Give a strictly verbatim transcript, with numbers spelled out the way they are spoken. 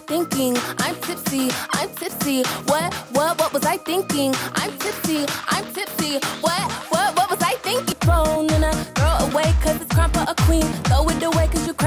thinking? I'm tipsy, I'm tipsy. What, what, what was I thinking? I'm tipsy, I'm tipsy. What, what, what was I thinking? Thrown in a throw away, cause it's crime for a queen. Throw it away, cause you